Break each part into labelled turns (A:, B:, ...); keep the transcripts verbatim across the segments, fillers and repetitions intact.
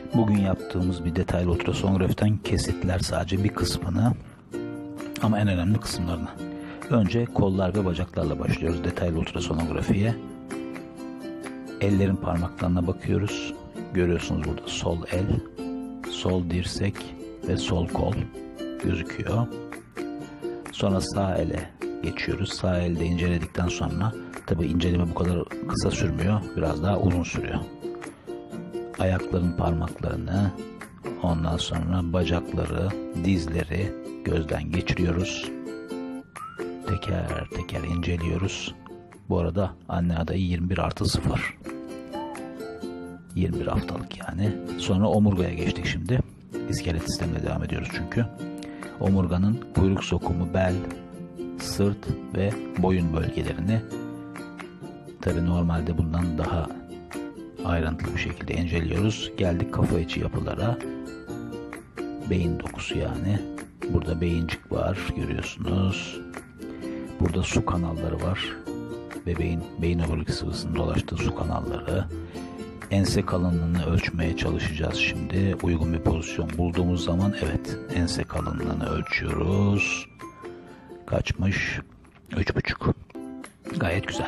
A: Bugün yaptığımız bir detaylı ultrasonografiden kesitler, sadece bir kısmını ama en önemli kısımlarını. Önce kollar ve bacaklarla başlıyoruz detaylı ultrasonografiye. Ellerin parmaklarına bakıyoruz. Görüyorsunuz burada sol el, sol dirsek ve sol kol gözüküyor. Sonra sağ ele geçiyoruz. Sağ elde inceledikten sonra, tabi inceleme bu kadar kısa sürmüyor, biraz daha uzun sürüyor. Ayakların parmaklarını, ondan sonra bacakları, dizleri gözden geçiriyoruz. Teker teker inceliyoruz. Bu arada anne adayı yirmi bir artı sıfır. yirmi bir haftalık yani. Sonra omurgaya geçtik şimdi. İskelet sistemine devam ediyoruz çünkü. Omurganın kuyruk sokumu, bel, sırt ve boyun bölgelerini, tabi normalde bundan daha ayrıntılı bir şekilde inceliyoruz. Geldik kafa içi yapılara. Beyin dokusu yani. Burada beyincik var, görüyorsunuz. Burada su kanalları var. Bebeğin beyin omurilik sıvısının dolaştığı su kanalları. Ense kalınlığını ölçmeye çalışacağız şimdi. Uygun bir pozisyon bulduğumuz zaman, evet, ense kalınlığını ölçüyoruz. Kaçmış? üç buçuk. Gayet güzel.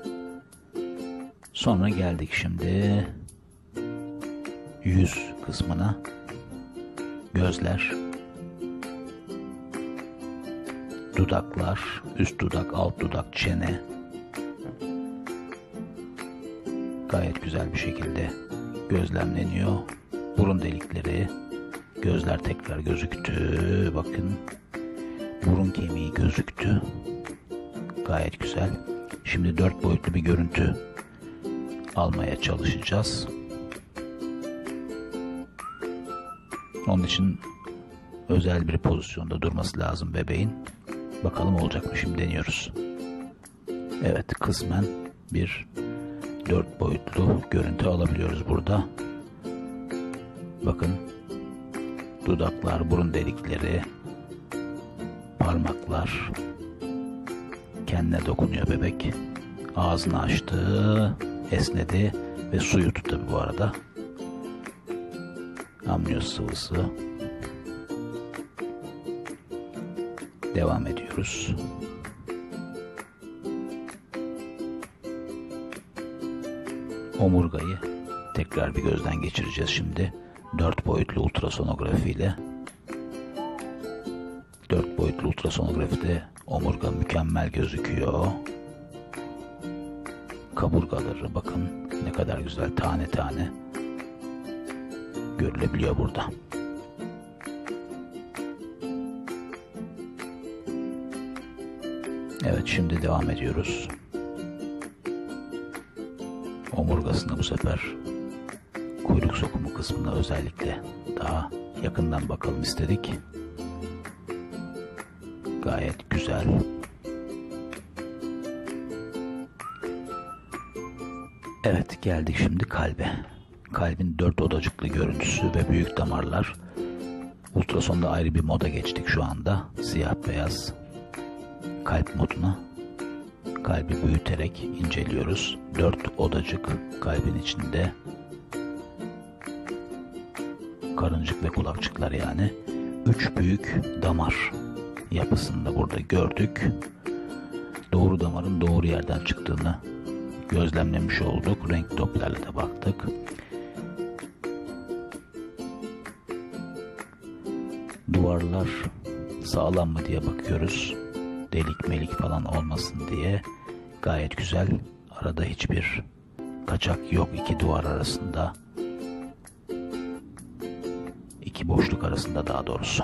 A: Sonra geldik şimdi yüz kısmına. Gözler, dudaklar, üst dudak, alt dudak, çene. Gayet güzel bir şekilde gözlemleniyor. Burun delikleri, gözler tekrar gözüktü. Bakın, burun kemiği gözüktü. Gayet güzel. Şimdi dört boyutlu bir görüntü almaya çalışacağız. Onun için özel bir pozisyonda durması lazım bebeğin. Bakalım olacak mı, şimdi deniyoruz. Evet, kısmen bir dört boyutlu görüntü alabiliyoruz burada. Bakın, dudaklar, burun delikleri, parmaklar, kendine dokunuyor bebek. Ağzını açtı, esnedi ve su yuttu tabi bu arada. Amniyoz sıvısı. Devam ediyoruz. Omurgayı tekrar bir gözden geçireceğiz şimdi. Dört boyutlu ultrasonografiyle. Dört boyutlu ultrasonografide omurga mükemmel gözüküyor. Kaburgaları bakın ne kadar güzel, tane tane görülebiliyor burada. Evet, şimdi devam ediyoruz. Omurgasına bu sefer kuyruk sokumu kısmına özellikle daha yakından bakalım istedik. Gayet güzel. Evet, geldik şimdi kalbe. Kalbin dört odacıklı görüntüsü ve büyük damarlar. Ultrasonda ayrı bir moda geçtik şu anda. Siyah beyaz kalp moduna. Kalbi büyüterek inceliyoruz. Dört odacık kalbin içinde. Karıncık ve kulakçıklar yani. Üç büyük damar yapısını da burada gördük. Doğru damarın doğru yerden çıktığını gözlemlemiş olduk. Renk Doppler'le de baktık. Duvarlar sağlam mı diye bakıyoruz. Delik melik falan olmasın diye. Gayet güzel. Arada hiçbir kaçak yok iki duvar arasında. İki boşluk arasında daha doğrusu.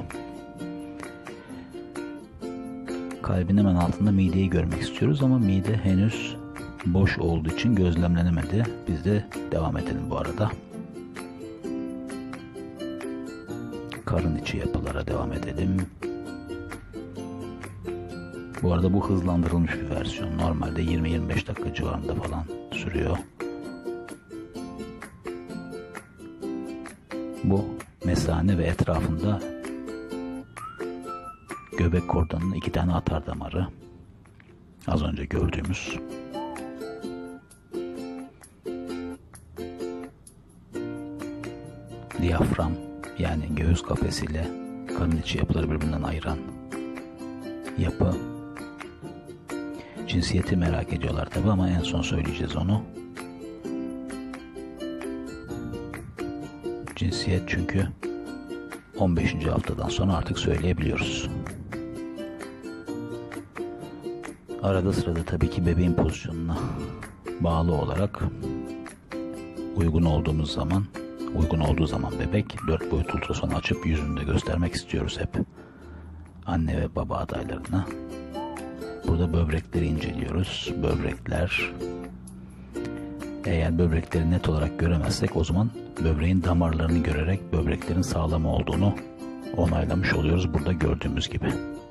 A: Kalbin hemen altında mideyi görmek istiyoruz ama mide henüz boş olduğu için gözlemlenemedi. Biz de devam edelim bu arada. Karın içi yapılara devam edelim. Bu arada bu hızlandırılmış bir versiyon. Normalde yirmi yirmi beş dakika civarında falan sürüyor. Bu mesane ve etrafında göbek kordonunun iki tane atar damarı. Az önce gördüğümüz. diyafram yani göğüs kafesiyle karın içi yapıları birbirinden ayıran yapı. Cinsiyeti merak ediyorlar tabi ama en son söyleyeceğiz onu. Cinsiyet çünkü on beşinci haftadan sonra artık söyleyebiliyoruz. Arada sırada tabii ki bebeğin pozisyonuna bağlı olarak uygun olduğumuz zaman, uygun olduğu zaman bebek dört boyut ultrason açıp yüzünü de göstermek istiyoruz hep anne ve baba adaylarına. Burada böbrekleri inceliyoruz. Böbrekler, eğer böbrekleri net olarak göremezsek o zaman böbreğin damarlarını görerek böbreklerin sağlam olduğunu onaylamış oluyoruz burada gördüğümüz gibi.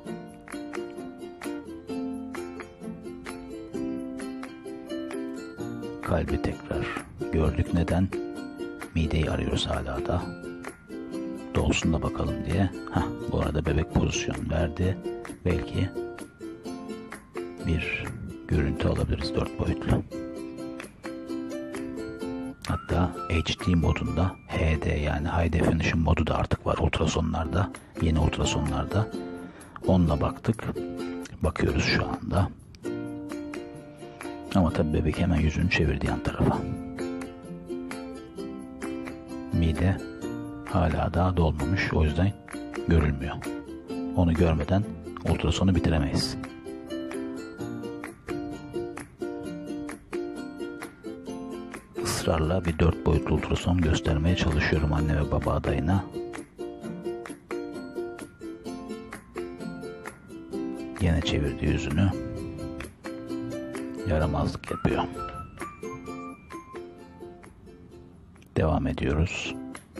A: Kalbi tekrar gördük. Neden? Mideyi arıyoruz hala da. Dolsun da bakalım diye. Heh, bu arada bebek pozisyon verdi. Belki bir görüntü alabiliriz dört boyutlu. Hatta H D modunda, H D yani High Definition modu da artık var ultrasonlarda, yeni ultrasonlarda. Onunla baktık. Bakıyoruz şu anda. Ama tabi bebek hemen yüzünü çevirdi yan tarafa. Mide hala daha dolmamış, o yüzden görülmüyor. Onu görmeden ultrasonu bitiremeyiz. Israrla bir dört boyutlu ultrason göstermeye çalışıyorum anne ve baba adayına. Gene çevirdi yüzünü. Yaramazlık yapıyor. Devam ediyoruz.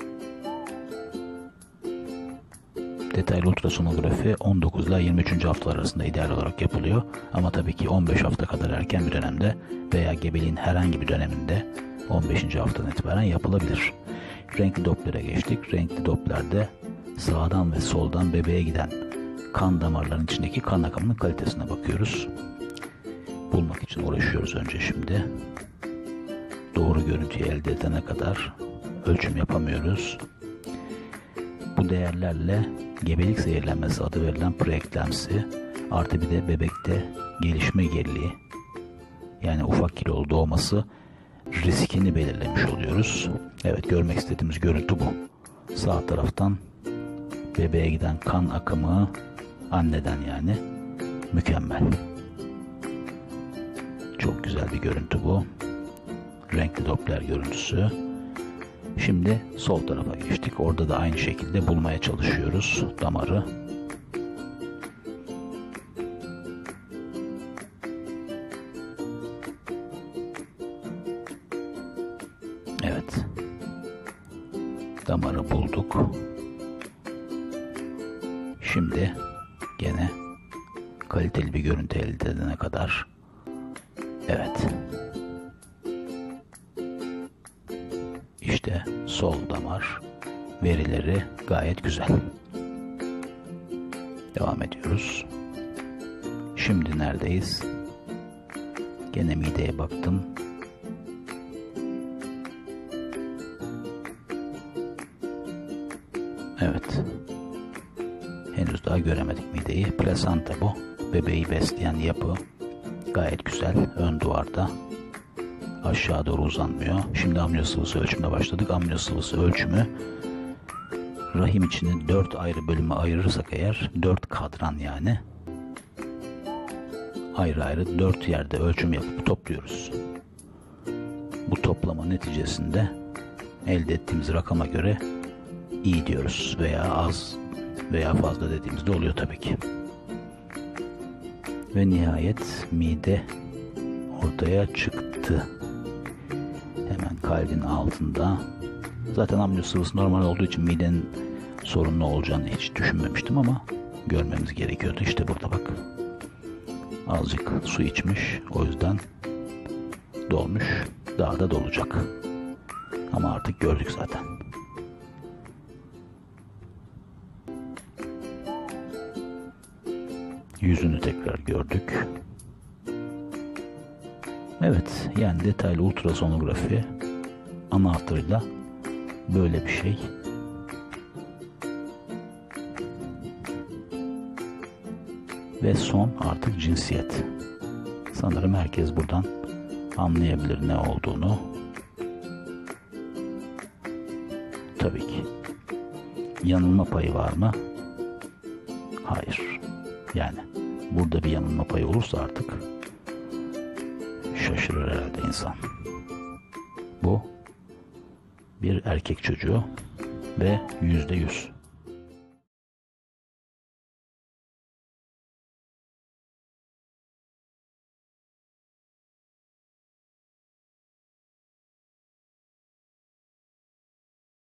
A: Detaylı ultrasonografi on dokuz ile yirmi üçüncü haftalar arasında ideal olarak yapılıyor. Ama tabii ki on beş hafta kadar erken bir dönemde veya gebeliğin herhangi bir döneminde on beşinci haftadan itibaren yapılabilir. Renkli Doppler'e geçtik. Renkli Doppler'de sağdan ve soldan bebeğe giden kan damarlarının içindeki kan akımının kalitesine bakıyoruz. Bulmak için uğraşıyoruz önce şimdi. Doğru görüntüyü elde edene kadar ölçüm yapamıyoruz. Bu değerlerle gebelik zehirlenmesi adı verilen preeklemsi artı bir de bebekte gelişme geriliği yani ufak kilolu doğması riskini belirlemiş oluyoruz. Evet, görmek istediğimiz görüntü bu. Sağ taraftan bebeğe giden kan akımı anneden yani mükemmel. Çok güzel bir görüntü bu. Renkli Doppler görüntüsü. Şimdi sol tarafa geçtik. Orada da aynı şekilde bulmaya çalışıyoruz damarı. Evet. Damarı bulduk. Şimdi gene kaliteli bir görüntü elde edene kadar. Evet. İşte sol damar verileri gayet güzel. Devam ediyoruz. Şimdi neredeyiz? Gene mideye baktım. Evet. Henüz daha göremedik mideyi. Plasanta bu. Bebeği besleyen yapı. Gayet güzel. Ön duvarda. Aşağı doğru uzanmıyor. Şimdi amniyo sıvısı ölçümüne başladık. Amniyo sıvısı ölçümü rahim içini dört ayrı bölüme ayırırsak eğer dört kadran yani ayrı ayrı dört yerde ölçüm yapıp topluyoruz. Bu toplama neticesinde elde ettiğimiz rakama göre iyi diyoruz veya az veya fazla dediğimizde oluyor tabii ki. Ve nihayet mide ortaya çıktı. Hemen kalbin altında. Zaten amniyo sıvısı normal olduğu için midenin sorunlu olacağını hiç düşünmemiştim ama görmemiz gerekiyordu. İşte burada bak. Azıcık su içmiş. O yüzden dolmuş. Daha da dolacak. Ama artık gördük zaten. Yüzünü tekrar gördük. Evet, yani detaylı ultrasonografi ana hatlarıyla böyle bir şey. Ve son artık cinsiyet. Sanırım herkes buradan anlayabilir ne olduğunu. Tabii ki. Yanılma payı var mı? Hayır. Yani burada bir yanılma payı olursa artık şaşırır herhalde insan. Bu bir erkek çocuğu ve yüzde yüz